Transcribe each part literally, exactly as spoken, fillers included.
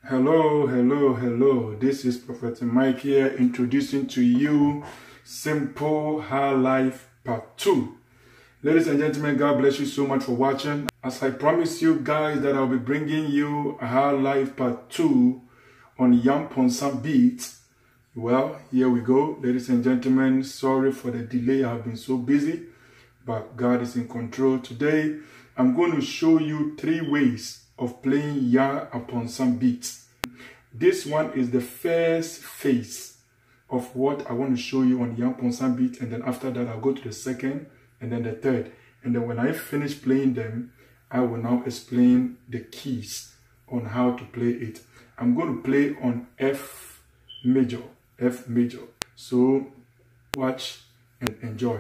Hello, hello, hello. This is Prophet Mike here introducing to you Simple High Life Part two. Ladies and gentlemen, God bless you so much for watching. As I promised you guys that I'll be bringing you a High Life Part two on Yamponsan Beats. Well, here we go. Ladies and gentlemen, sorry for the delay. I've been so busy, but God is in control. Today, I'm going to show you three ways of playing Ya upon some beats. This one is the first phase of what I want to show you on Ya upon some beat, and then after that I'll go to the second and then the third, and then when I finish playing them, I will now explain the keys on how to play it. I'm going to play on F major, F major. So watch and enjoy.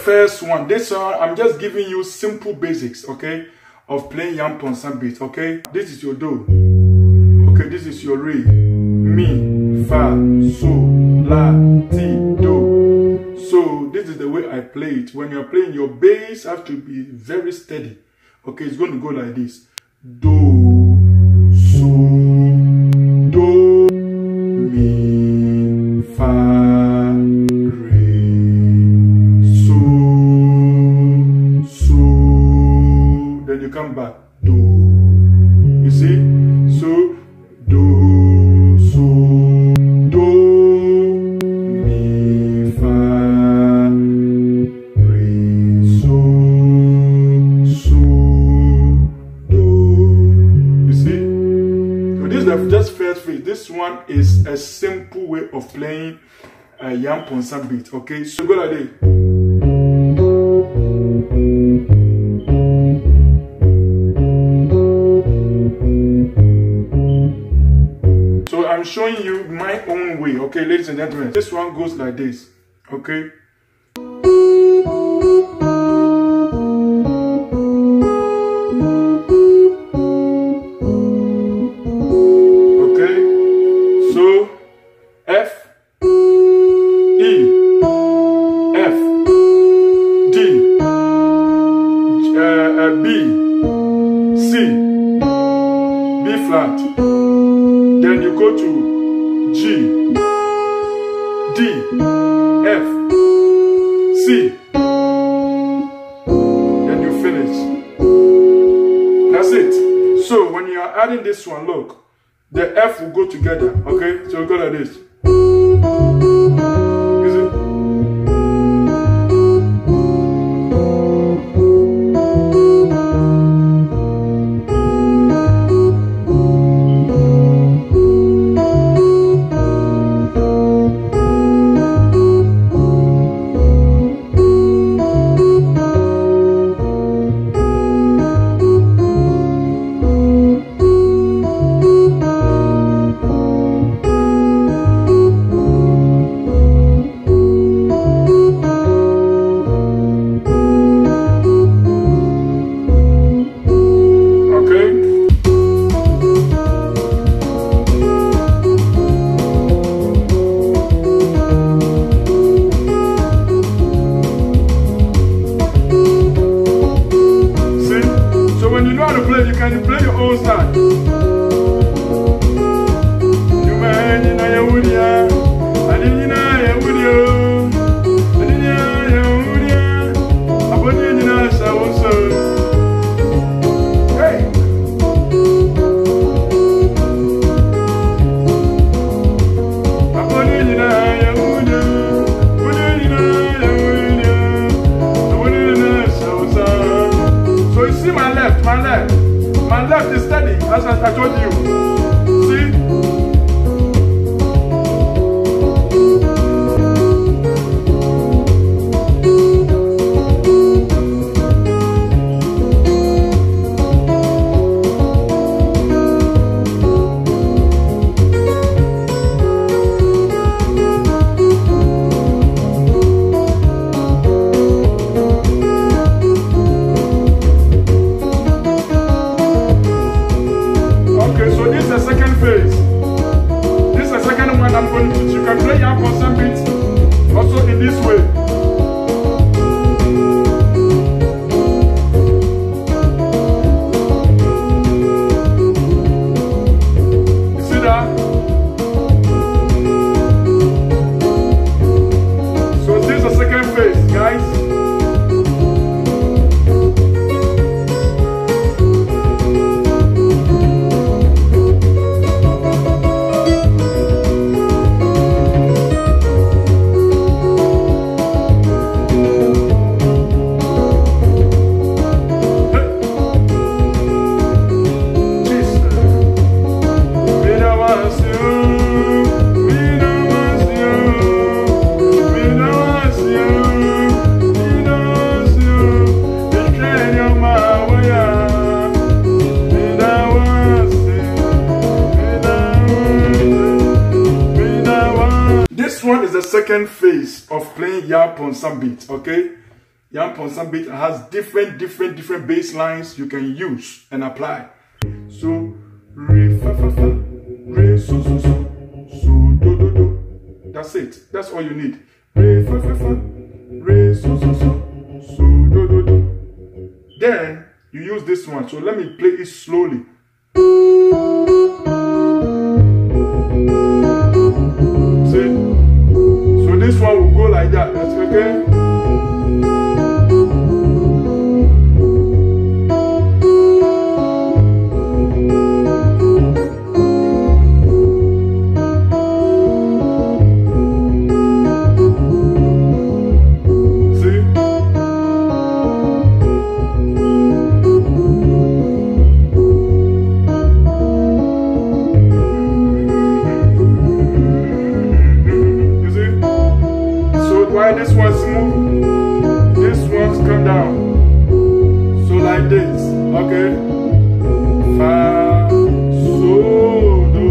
first one. This one, I'm just giving you simple basics, okay, of playing yam ponsan beat, okay? This is your do. Okay, this is your re. Mi, fa, sol, la, ti, do. So this is the way I play it. When you're playing, your bass have to be very steady. Okay, it's going to go like this. Do, sol, do, mi, fa, re, sol, sol. Then you come back. Do. You see? So, do, sol, do, mi, fa, re, sol, sol, do. You see? So this is the just first phrase. This one is a simple way of playing a yam ponsan beat. Okay, so go like this. I'm showing you my own way, okay, ladies and gentlemen. This one goes like this, okay? Okay, so F, E, F, D, uh, uh, B, C, B flat. Then you go to G, D, F, C. Then you finish. That's it. So when you are adding this one, look, the F will go together. Okay? So we go like this. Is it? You can play your own style. You man, you know you would, yeah. I didn't know you would, you. I didn't know you would, yeah. I put you in a shower, so. Hey. I put you in a would, you. Put you in a would, you. I put you in a shower, so. So you see my left, my left. My left is steady, as I told you. See? I'm going to, you can play yam ponsan beats also in this way. You see that? So this is the second phase, guys. Second phase of playing yam ponsan beat, okay? Yam-Pong-San beat has different, different, different bass lines you can use and apply. So, re, fa, fa, fa, re, so, so, so, so, do, do, do. That's it. That's all you need. Re, fa, fa, fa, re, so, so, so, so, do, do, do. Then, you use this one. So, let me play it slowly. See? So, this one will go like that. That's okay? This one's smooth, this one's come down. So like this, okay? Fa, so, do,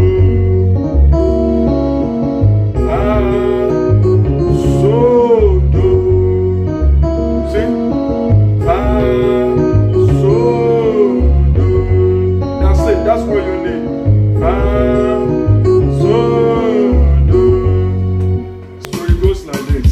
fa, so, do. See? Fa, so, do. That's it, that's what you need. Fa, so, do. So it goes like this.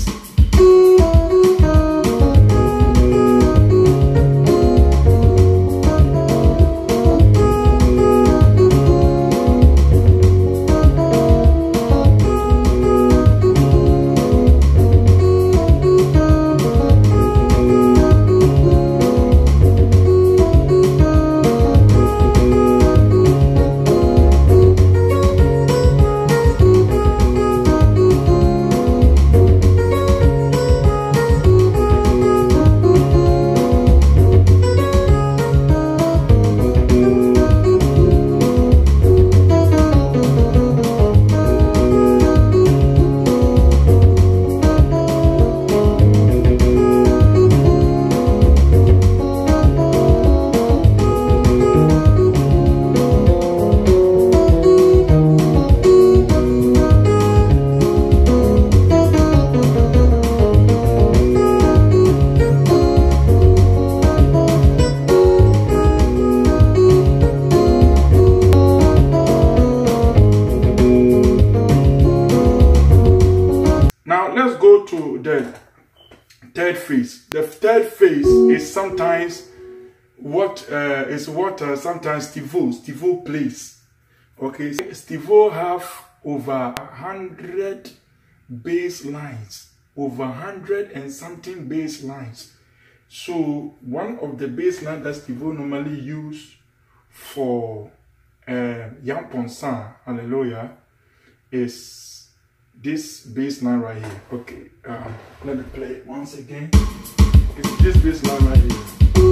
Let's go to the third phase. The third phase is sometimes what uh, is what uh, sometimes Steve-O Steve-O plays. Okay, Steve-O have over a hundred bass lines, over a hundred and something bass lines. So one of the bass lines that Steve-O normally use for uh, Yam-Pong-San, hallelujah, is this bass line right here. Okay, um, let me play it once again. It's this bass line right here.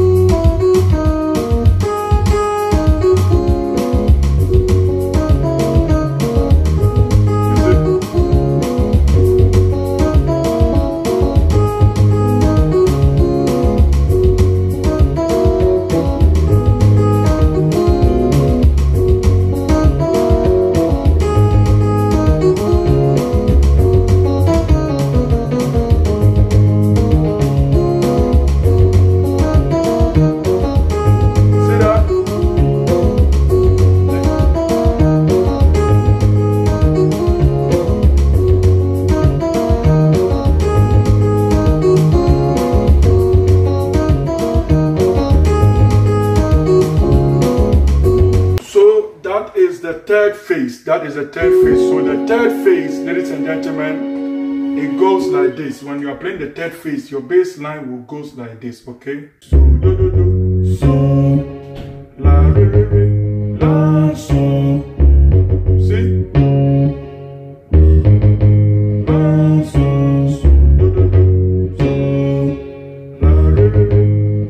Third phase, that is the third phase. So the third phase, ladies and gentlemen, it goes like this. When you are playing the third phase, your bass line will goes like this, okay? So do do do, so la re re re, la so. See? La so, so do do do, so la re re re,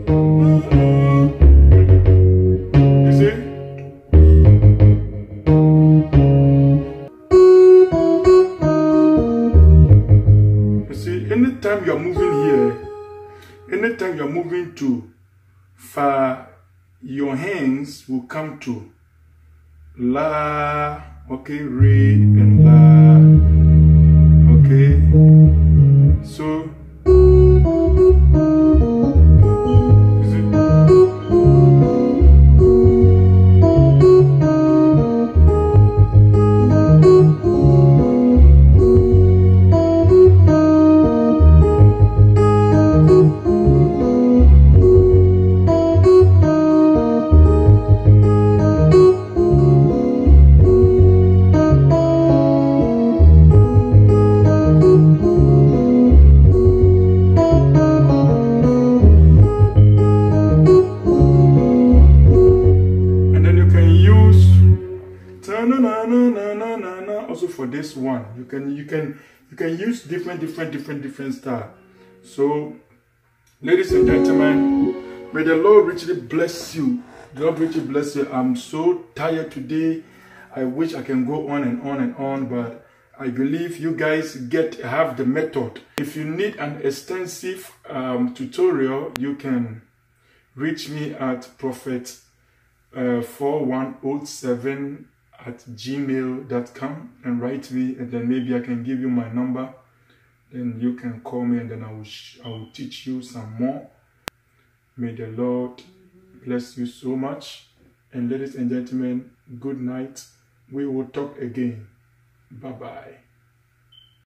la. You see? Anytime you're moving here, anytime you're moving to fa, your hands will come to la, okay, re and la, okay, so one also for this one. You can you can you can use different different different different style. So, ladies and gentlemen, may the Lord richly bless you. The Lord richly bless you. I'm so tired today. I wish I can go on and on and on, but I believe you guys get have the method. If you need an extensive um, tutorial, you can reach me at prophet uh, four one zero seven at gmail dot com and write me, and then maybe I can give you my number. Then you can call me, and then I will I will teach you some more. May the Lord bless you so much. And ladies and gentlemen, good night. We will talk again. Bye bye.